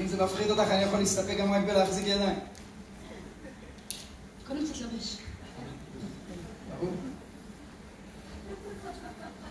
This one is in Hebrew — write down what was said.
אם זה מפחיד אותך, אני יכול להסתפק גם רק בלהחזיק ידיים. קודם תתלבש. ברור.